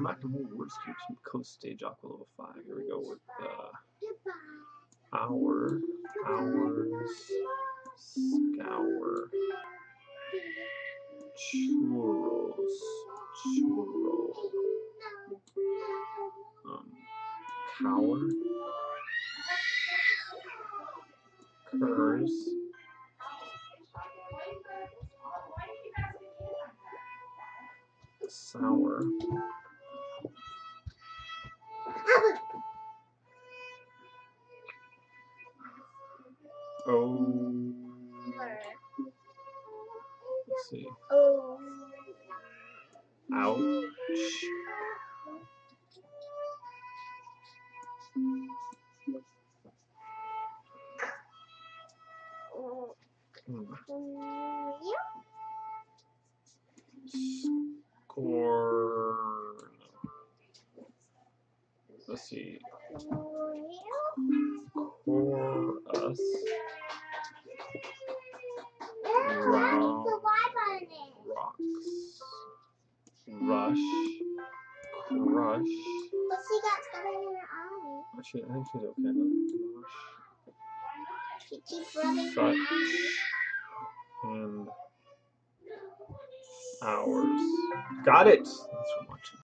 come back to more words cubes from Coast Stage Aqua level 5. Here we go with hour, hours, scour, churros, churro, cower, curs, sour, let's see, ouch, scorn, let's see, chorus, round, rocks, rush, crush. But she got something in her eye. I think she's okay now. She keeps rubbing her Such eye. and hours. Got it! Thanks for watching.